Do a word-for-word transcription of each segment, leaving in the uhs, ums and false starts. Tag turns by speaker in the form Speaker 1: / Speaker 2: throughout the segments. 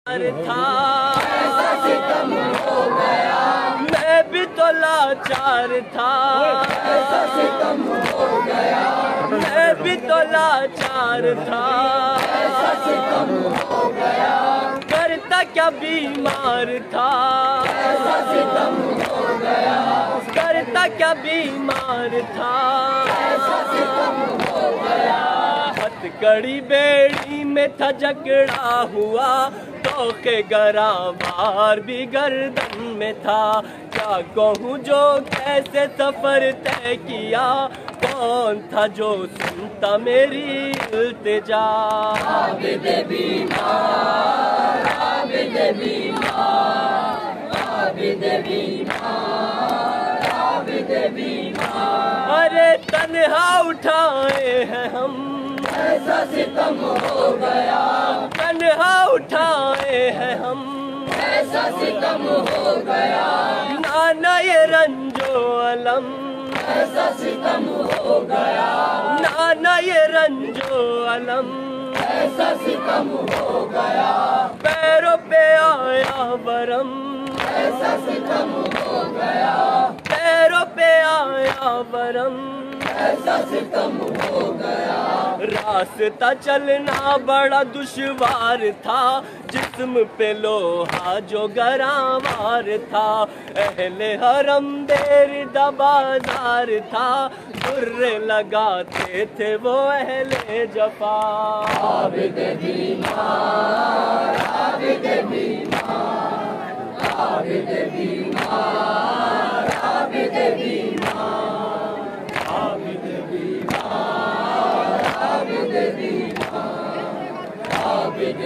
Speaker 1: था मैं भी तो लाचार था मैं भी तो लाचार था करता क्या बीमार था करता क्या बीमार था हथकड़ी बेड़ी में था जकड़ा हुआ तो के गरा बार भी गर्दन में था क्या कहूँ जो कैसे सफर तय किया कौन था जो सुनता मेरी इल्तिजा आबिद बीमार आबिद बीमार आबिद बीमार आबिद बीमार अरे तन्हा उठाए हैं हम ऐसा सितम हो गया तन्हा उठाए हैं हम ऐसा सितम हो गया नाना ये रंजो अलम ऐसा सितम हो गया नाना ये रंजो अलम ऐसा सितम हो गया पैरों पे आया वरम ऐसा सितम हो गया पैरों पे आया वरम ऐसा सितम हो गया रास्ता चलना बड़ा दुश्वार था जिस्म पे लोहा जो गरावार था अहले हरम देर दबाजार था दुर्रे लगाते थे वो अहले जफा आबिद बीमार आबिद बीमार आबिद बीमार आबिद बीमार आबिद बीमार आबिद बीमार आबिद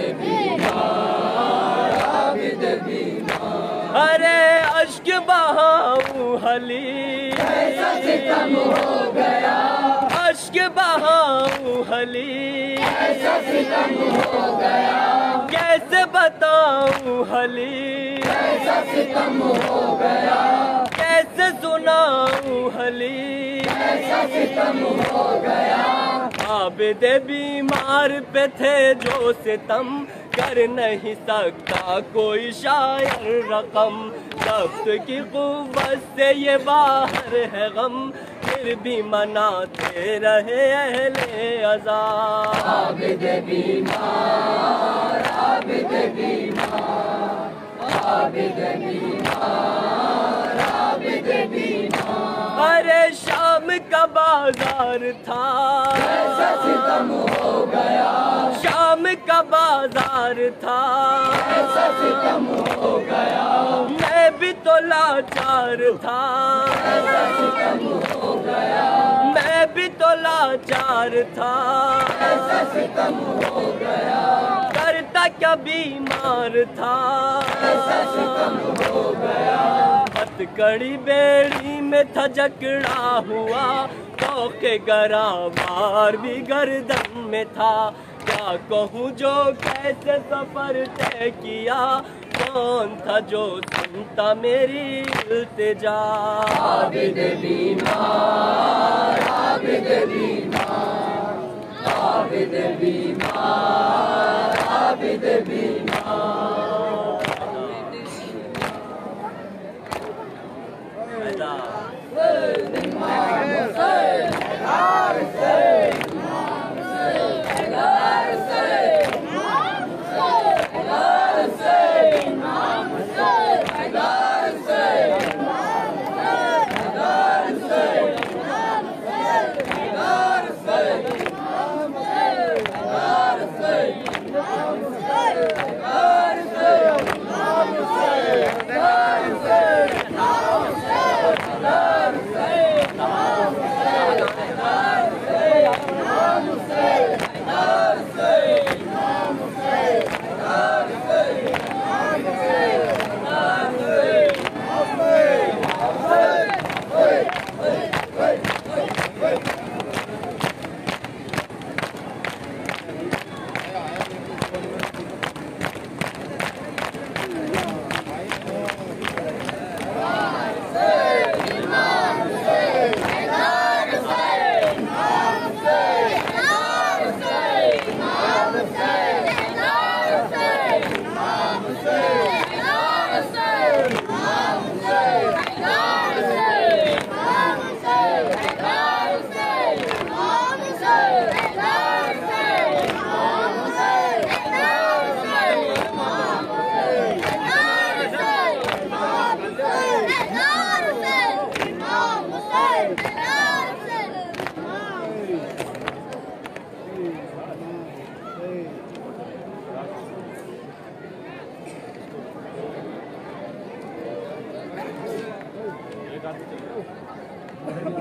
Speaker 1: बीमार आबिद बीमार अरे अश्क बहाऊं हली ऐसा सितम हो गया अश्क बहाऊं हली ऐसा सितम हो गया कैसे बताऊं हली ऐसा सितम हो गया कैसे सुनाऊं हली ऐसा सितम हो गया आबिद बीमार पे थे जो सितम कर नहीं सकता कोई शायर रकम जब्त की कुव्वत से ये बाहर है गम फिर भी मनाते रहे अहले अज़ा आबिद बीमार आबिद बीमार आबिद बीमार आबिद बीमार अरे शाम का बाजार था ऐसा सितम हो गया शाम का बाजार था ऐसा सितम हो गया मैं भी तो लाचार था ऐसा सितम हो गया मैं भी तो लाचार था ऐसा सितम हो गया करता क्या बीमार था ऐसा सितम हो गया हथकड़ी बेड़ी में था जकड़ा हुआ तो के गरा बार भी गर्दन में था क्या कहूँ जो कैसे सफर तय किया कौन था जो सुनता मेरी इल्तिजा आबिद बीमार आबिद बीमार आबिद बीमार आबिद बीमार
Speaker 2: Hey!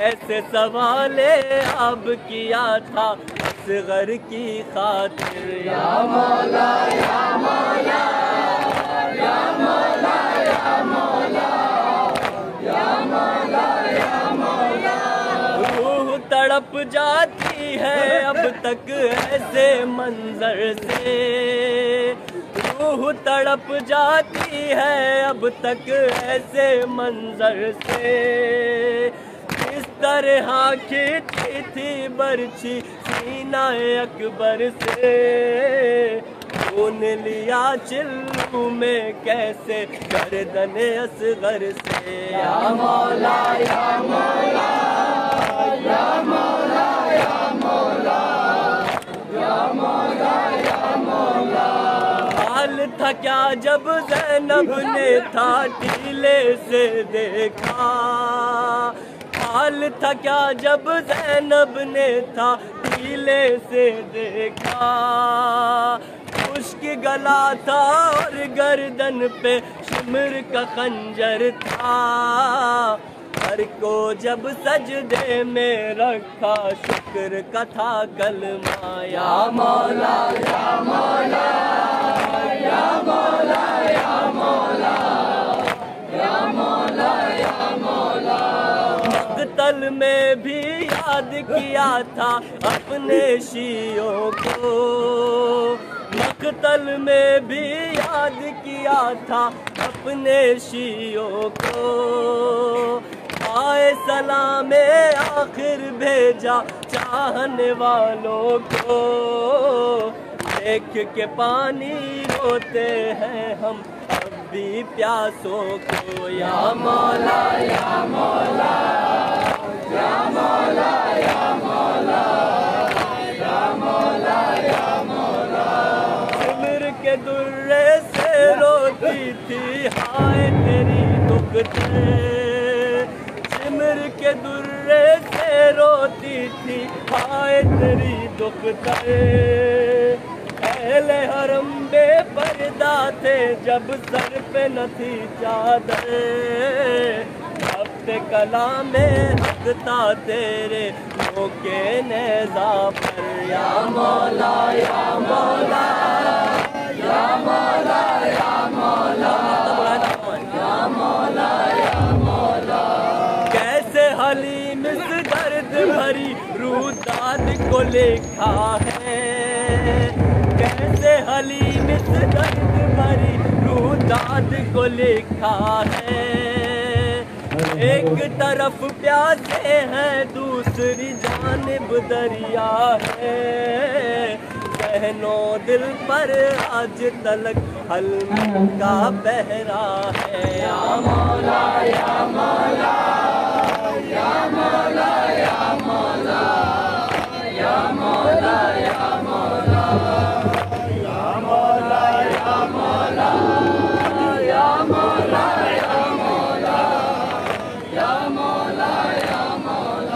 Speaker 1: कैसे सवाले अब किया था असगर की खातिर। या मौला या मौला या मौला या मौला या मौला या मौला। रूह तड़प जाती है अब तक ऐसे मंजर से, रूह तड़प जाती है अब तक ऐसे मंजर से। इस तरह खींची थी बरछी सीना अकबर से, खून लिया चिल्लू में कैसे गर्दन असगर से। या मौला या मौला या मौला या मौला या मौला या मौला। हाल था क्या जब ज़ैनब ने था टीले से देखा, हाल था क्या जब ज़ैनब ने था टीले से देखा। खुश्क गला था और गर्दन पे शिमर का खंजर था, हर को जब सजदे में रखा शुक्र का था कलमा। या मौला या मौला या मौला या मौला या मौला या मौला। मक़तल में भी याद किया था अपने शियों को, मक़तल में भी याद किया था अपने शियों को। आए सलामे आखिर भेजा चाहने वालों को, देख के पानी रोते हैं हम अब भी प्यासों को। या मौला या मौला या मौला या मौला या मौला या मौला। सिमर के दुर्रे से रोती थी हाय तेरी दुखते, सिमर के दुर्रे से रोती थी हाय तेरी दुखते। अहले हरम बेपर्दा थे जब सर पे न थी चादर, हफ्ते कला में हकता तेरे मौके नेज़ा पर। या मौला या मौला या मौला या मौला या मौला या मौला। कैसे हलीम इस दर्द भरी रूह दाद को लिखा है, कैसे हलीम इस दर्द भरी रूह दाद को लिखा है। एक तरफ प्यासे हैं दूसरी जानिब दरिया है, कहनो दिल पर आज तलक हल्म का बहरा है। या मौला या मौला या मौला या मौला या मौला या मौला या मौला या मौला या मौला या मौला या मौला या मौला।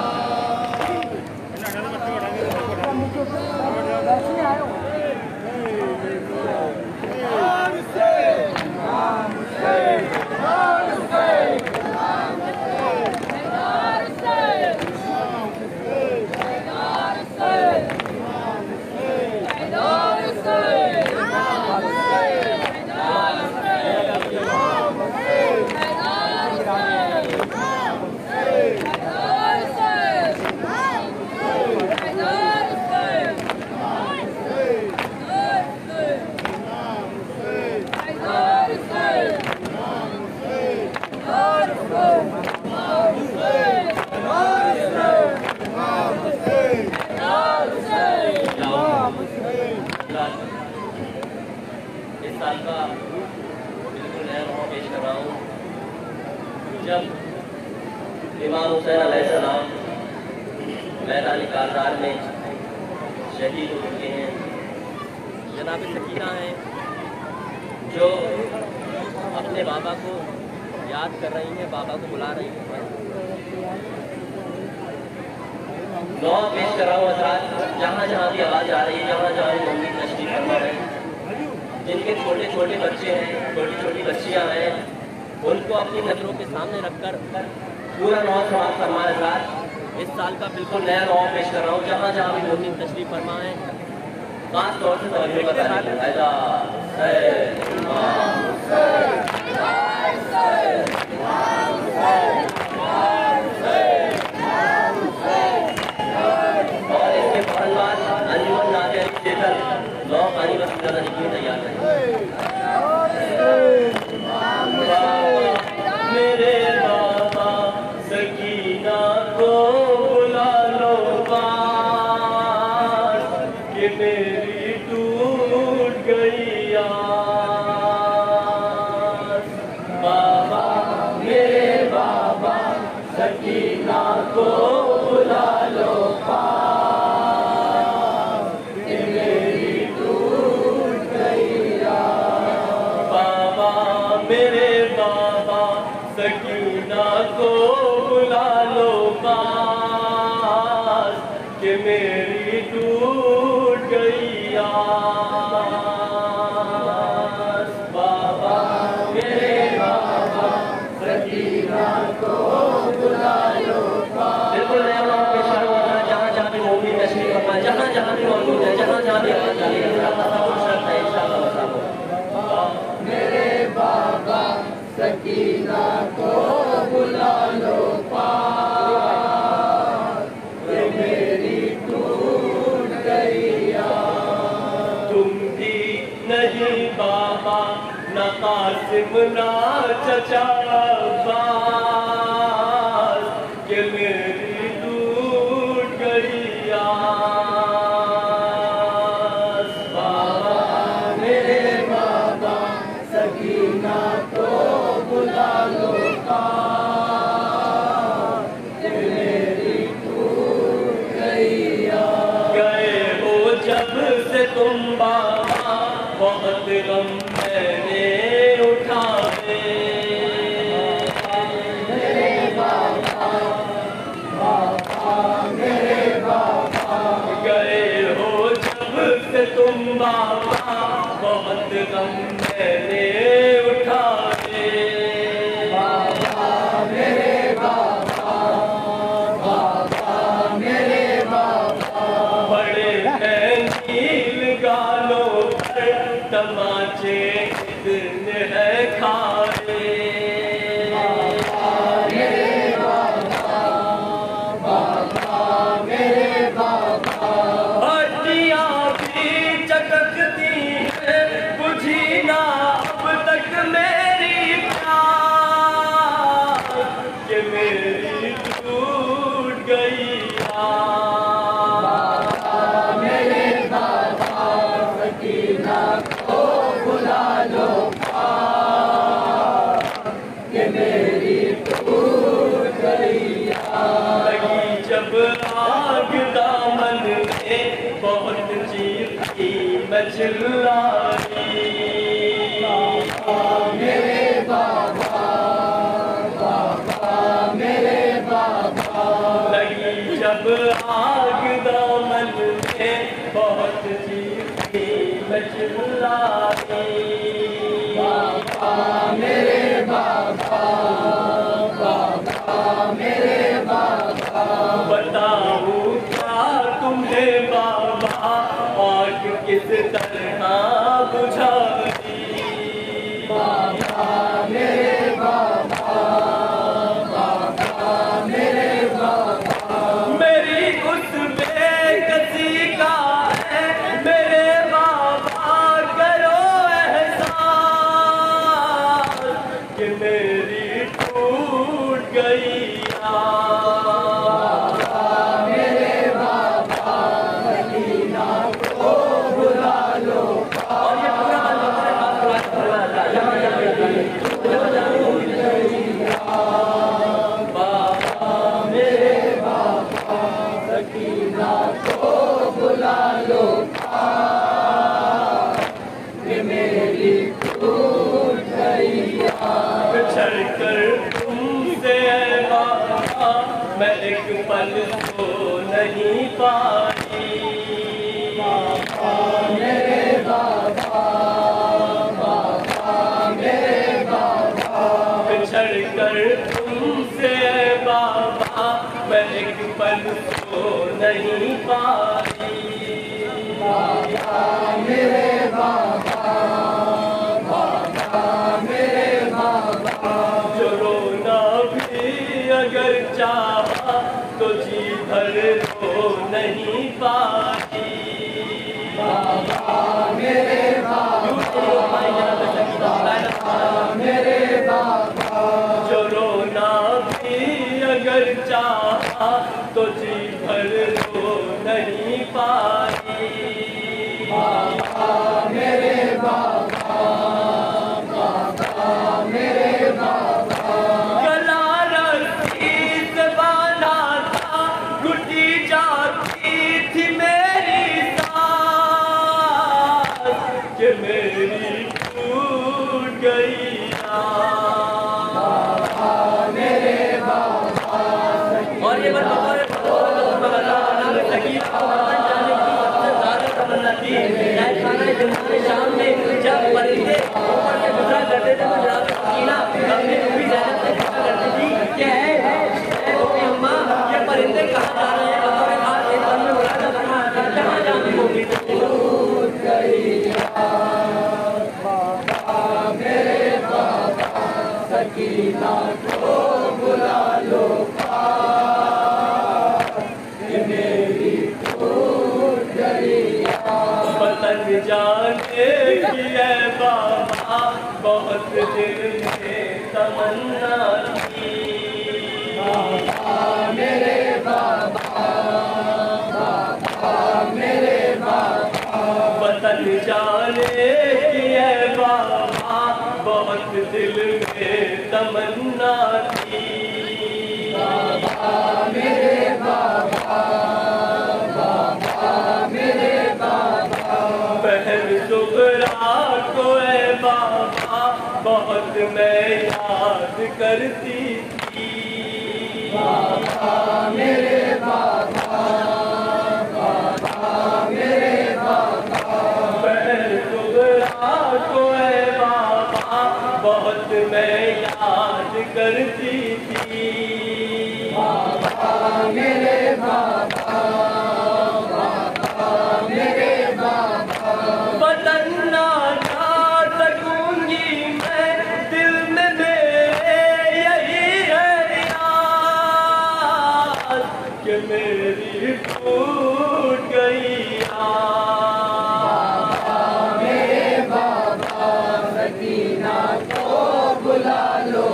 Speaker 1: इस साल का बिल्कुल नया मौका पेश कर रहा हूँ जब इमाम हुसैन अलैहिस्सलाम मैदान कारजार में शहीद हो चुके हैं। जनाब सकीना हैं जो अपने बाबा को याद कर रही हैं, बाबा को बुला रही हैं। दुआ पेश कर रहा हूँ हज़रात, जहाँ जहाँ भी आवाज़ आ रही है, जहाँ जहाँ मौजूद तशरीफ फरमा है, जिनके छोटे छोटे बच्चे हैं, छोटी छोटी बच्चियाँ हैं, उनको अपनी नज़रों के सामने रखकर पूरा नौ सवाल फरमाए हज़रात। इस साल का बिल्कुल नया रॉ पेश कर रहा हूँ। जहाँ जहाँ भी मोहसिन तशरीफ फरमा है, खास तौर से तवज्जो का तालिब है। और इसके फौरन बाद अंजुमन नाते अली सेठल नौ पानी का सुंदर निकली तैयार करें। मेरे बाबा सकीना को बुला लो पास कि मेरी टूट गई आस। बाबा मेरे बाबा सकीना को बुला लो पास कि मेरी टूट गई आस। बाबा मेरे बाबा सकीना को बुला लो पास कि मेरी टूट गई आस। बाबा मेरे बाबा सकीना को बुला लो पास। बिल्कुल नया नाम पेश कर रहा है। जहाँ जहाँ भी मोमिन तशरीफ फरमा, जहाँ जहाँ भी मौजूद है, जहाँ जहाँ भी आवाज़ आ रही है,
Speaker 2: मेरे बाबा सकीना को बुला लो पास कि मेरी टूट गई आस।
Speaker 1: तुम भी नहीं बाबा न कासिम ना चचा अब्बास कि मेरी टूट गई आस। बाबा
Speaker 2: मेरे बाबा सकीना को बुला लो पास कि मेरी टूट गई आस।
Speaker 1: गए हो जब से तुम बाबा बहुत गम मैंने उठाए।
Speaker 2: मेरे बाबा बाबा मेरे बाबा
Speaker 1: गए हो जब से तुम बाबा बहुत गम मैंने उठाए।
Speaker 2: बाबा मेरे बाबा बाबा मेरे बाबा
Speaker 1: बड़े हैं नील गालों पर तमाचे कितने हैं खाए।
Speaker 2: मेरे बाबा बाबा मेरे बाबा
Speaker 1: हड्डियाँ भी चटकती है बुझी ना अब तक मेरी प्यास कि मेरी टूट गई आस।
Speaker 2: मेरे बाबा सकीना को बुला लो पास कि मेरी टूट गई आस।
Speaker 1: लगी जब आग दामन में बहुत चीखी मैं चिल्लाई।
Speaker 2: मेरे बाबा बाबा मेरे बाबा
Speaker 1: लगी जब आग दामन में बहुत चीखी मैं चिल्लाई।
Speaker 2: बाबा मेरे बाबा बाबा मेरे बाबा
Speaker 1: बताऊं क्या तुम्हें बाबा आग किस तरह बुझाई।
Speaker 2: बाबा मेरे बाबा बाबा मेरे बाबा
Speaker 1: मेरी उस बेकसी का है मेरे बाबा करो एहसास कि मेरी टूट गई आस।
Speaker 2: मेरे बाबा सकीना को बुला लो
Speaker 1: और ये पूरा हमारे पास पूरा यहाँ यहाँ बाबा
Speaker 2: मेरे बाबा सकीना को बुला लो पास कि मेरी टूट गई आस।
Speaker 1: बिछड़ कर तुमसे बाबा मैं एक पल को नहीं पाई।
Speaker 2: बाबा मेरे बाबा बाबा मेरे बाबा
Speaker 1: बिछड़ कर तुमसे बाबा मैं एक पल सो नहीं पाई।
Speaker 2: बाबा मेरे बाबा, बाबा मेरे बाबा,
Speaker 1: जो रोना भी अगर चाहा तो जी भर रो नहीं पाई।
Speaker 2: बाबा मेरे बाबा, मेरे बाबा,
Speaker 1: जो रोना भी अगर चाहा तो जी भर रो नहीं पाई।
Speaker 2: बाबा मेरे बाबा, बाबा मेरे बाबा,
Speaker 1: गला रस्सी से बांधा था, घुटी जाती थी मेरी सांस, कि मेरी टूट गई
Speaker 2: बाबा मेरे बाबा,
Speaker 1: और ये बात बतौर शाम में जब परिंदे ऊपर से गुजरा करते थे तो जनाब सकीना अपनी बीवी ज़ैनब से पूछा करती थी कि है है वो अम्मा ये परिंदे कहाँ जा रहे हैं? बतौर खास एक दम में मुलाजा फरमाया जहाँ जाने होगी
Speaker 2: टूट गई बाबा मेरे बाबा, सकीना को बुला लो कि मेरी टूट गई।
Speaker 1: पतंग जाने की है बाबा बहुत दिल में तमन्ना थी।
Speaker 2: बाबा मेरे बाबा, बाबा मेरे बाबा,
Speaker 1: पतंग जाने की है बाबा बहुत दिल में तमन्ना थी।
Speaker 2: बाबा मेरे बाबा, बाबा मेरे बाबा,
Speaker 1: बहन सुगरा को है बाबा बहुत मैं याद करती थी।
Speaker 2: बाबा मेरे बाबा, बाबा मेरे बाबा,
Speaker 1: बहन सुगरा को है बाबा बहुत मैं याद करती थी।
Speaker 2: बाबा मेरे बाबा, बाबा मेरे बाबा,
Speaker 1: बदन ना जा सकूंगी मैं दिल में मेरे यही है याद कि मेरी टूट गई
Speaker 2: बाबा मेरे बाबा, सकीना को बुला लो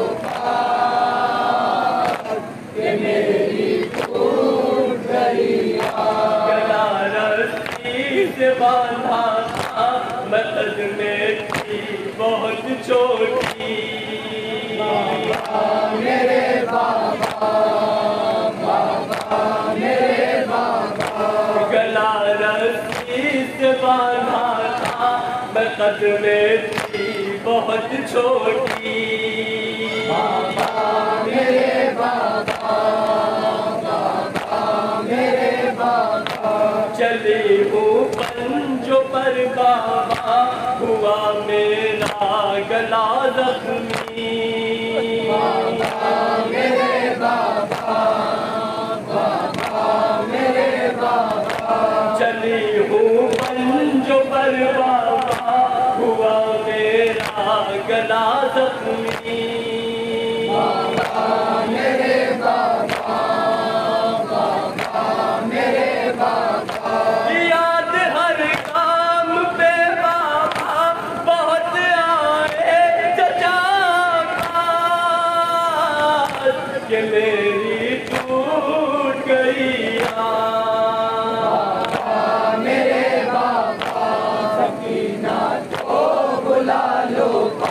Speaker 2: कि मेरी टूट गई।
Speaker 1: गला रस्सी से बांधा था मैं कदमे थी बहुत छोटी।
Speaker 2: बाबा मेरे बाबा, बाबा मेरे बाबा,
Speaker 1: गला रस्सी से बांधा था मैं कदमे थी बहुत छोटी।
Speaker 2: बाबा मेरे बाबा, बाबा मेरे बाबा,
Speaker 1: चली हूँ पंजों पर बाबा हुआ मेरा गला जख्मी।
Speaker 2: बाबा मेरे बाबा, बाबा मेरे बाबा,
Speaker 1: चली हूँ पंजों पर बाबा हुआ मेरा गला जख्मी।
Speaker 2: बाबा मेरे बाबा, बाबा मेरे बाबा,
Speaker 1: याद हर काम पे बाबा बहुत आए चचा कि मेरी टूट गई
Speaker 2: बाबा मेरे बाबा, सकीना को बुला लो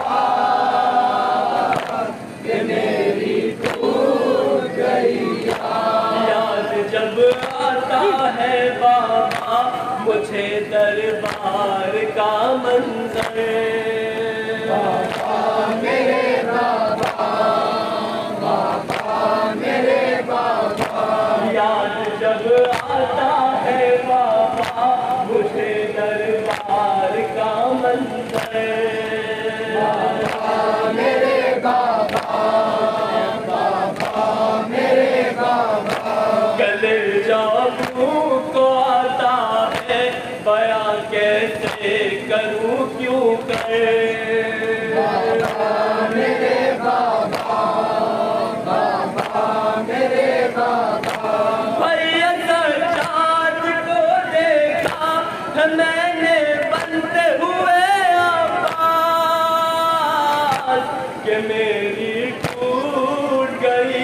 Speaker 2: कि मेरी टूट गई।
Speaker 1: याद जब आता है बाबा मुझे दरबार का मंजर।
Speaker 2: बाबा मेरे बाबा, बाबा मेरे बाबा,
Speaker 1: याद जब आता है बाबा मुझे दरबार का मंजर।
Speaker 2: बाबा मेरे बाबा, बाबा मेरे बाबा,
Speaker 1: गले
Speaker 2: कि मेरी टूट गई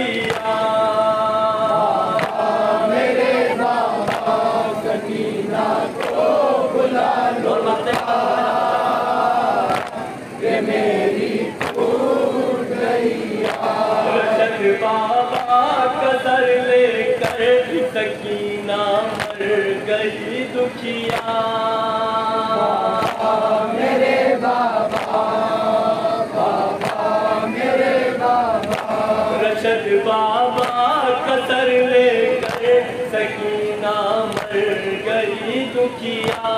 Speaker 2: मेरे बाबा सकीना को बुला लो कि मेरी टूट गई रशद बाबा कदर लेकर सकीना मर गई दुखिया मेरे बाबा बाबा मेरे बाबा रशद बाबा कदर लेकर सकीना मर गई दुखिया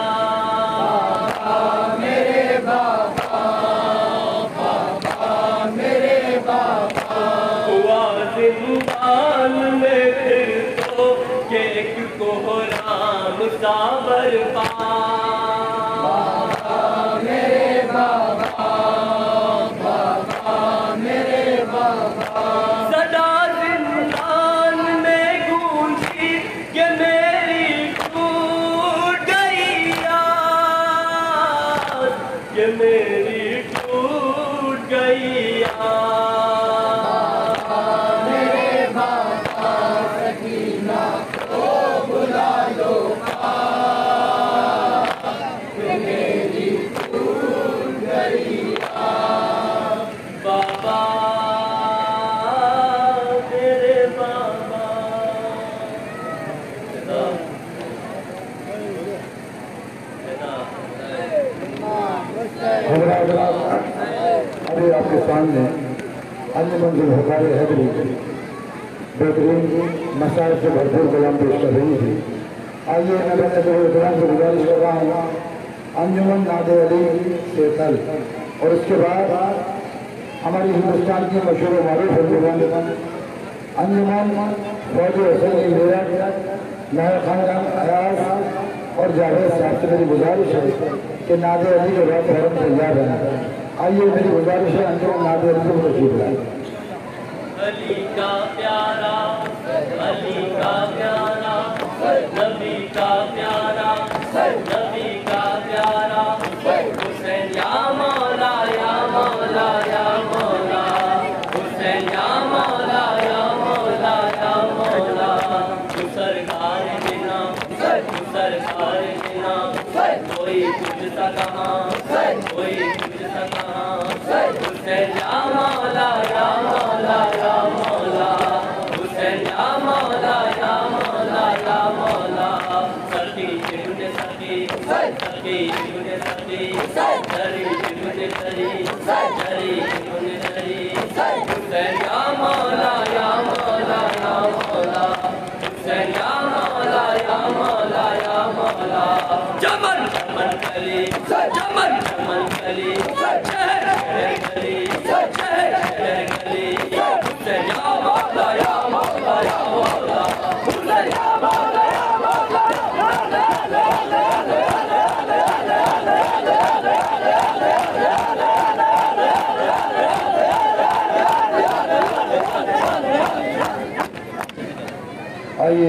Speaker 2: मेरे बाबा बाबा मेरे बाबा हुआ जिंदान में फिर तो के एक कोहराम साबर पा मेरे बाबा बाबा मेरे बाबा सदा जिंदान में गूंजी कि मेरी टूट गई यार कि मेरी टूट गई मेरे बाबा सकीना को बुला लो कि मेरी टूट गई बाबा मेरे बाबा
Speaker 3: अभी आपके सामने अन्य मंजिल हकारे हैदरी बेहतरीन मसाइल से भरपूर कलाम पेश कर रही थी। आइए मैं अपने इकराम से गुजारिश कर रहा हूँ अंजुमन नादे अली से कल और उसके बाद हमारी हिंदुस्तान की मशहूर मारूफ अंजुमन अंजुमन फौज हुसैन मेरठ नहर खानदान अयाज और जावेद साहब से मेरी गुजारिश है कि नादे अली के बाद फौरन तैयार रहना। आइए मेरी गुजारिश है अंजुमन नादे अली को तशरीफ लाएं।
Speaker 2: अली का प्यारा अली का प्यारा नबी का प्यारा नबी का प्यारा हुसैन या मौला या मौला या मौला हुसैन या मौला या मौला या मौला तू सरकार बिना तू सरकार बिना कोई कुछ सा कहाँ कोई कुछ सा कहाँ हुसैन या मौला या मौला या मौला हुसैन या मौला या मौला या मौला सखी चिमुने सखी सखी चिमुने सखी सरी चिमुने सरी सरी चिमुने सरी हुसैन या मौला या मौला या मौला हुसैन या मौला या मौला या मौला चमन चमन कली चमन चमन कली शहर शहर कली शहर शहर कली हुसैन या मौला या मौला या मौला हुसैन या मौला या मौला
Speaker 3: आइए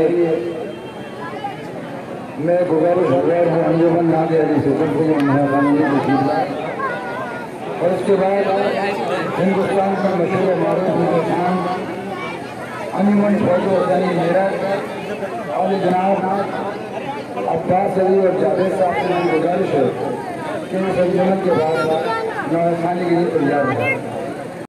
Speaker 3: मैं गुजारिश गुजार हूँ अंजुमन नादे अली से और उसके बाद हिंदुस्तान का मशहूर मारूफ हिंदुस्तान अंजुमन फौज हुसैन मेरठ और जनाब अब्बास अली और जावेद साहब से मेरी गुजारिश है कि इस अंजुमन के बाद नौखानी के लिए तैयार है।